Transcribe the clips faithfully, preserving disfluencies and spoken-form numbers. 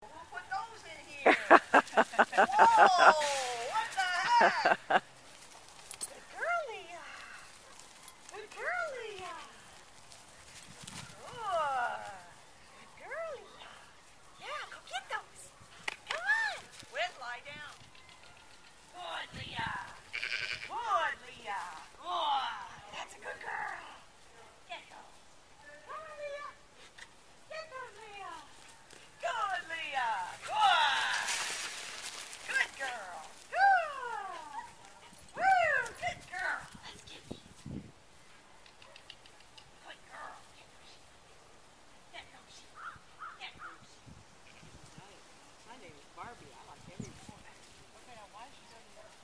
We'll put those in here. Whoa! What the heck? Good girl, Leah. Good girl, Leah. Good. Good girl, Leah. Yeah, go get those. Come on. Wait, lie down. Good, Leah. Good, Leah. Good. That's a good girl. Get those. Come on, Leah. Get those, Leah. Good, Leah. Good. Good girl. Good. Woo, good girl. Let's get these. Good girl. Get those. Get those. My name is Barbie. I like every one. Okay, now why is she doing that?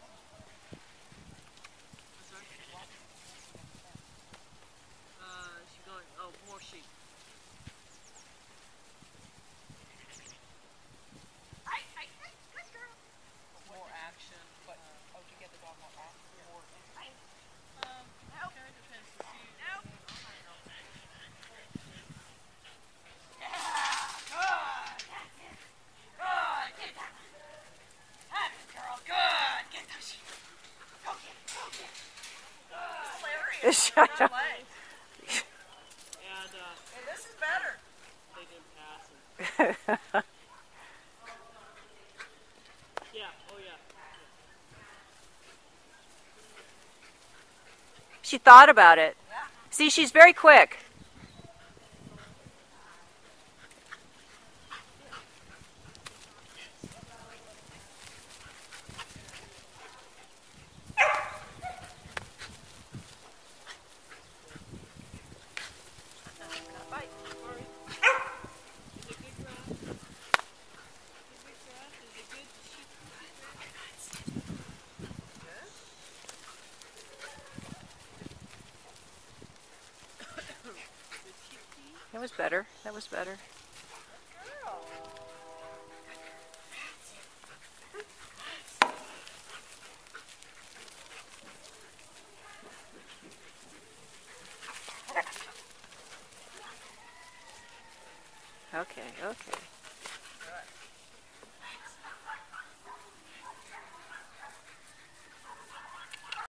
Uh, she's going, oh, more sheep. Hey, hey, hey, good girl. More action, but uh, oh, to get the dog more action, more. Hey. Um, help. Kind of depends to see. Nope. Yeah, good. That's it. Good. Get that one. That's it, girl. Good. Get those sheep. Go get it. Go get it. Good. Hilarious. Shut up. And uh, Hey, this is better. they didn't pass. And, yeah. Oh yeah. She thought about it. Yeah. See, she's very quick. Bite. Is it good grass? Is it good grass? Is it good sheep? That was better. That was better. Girl. Okay, okay.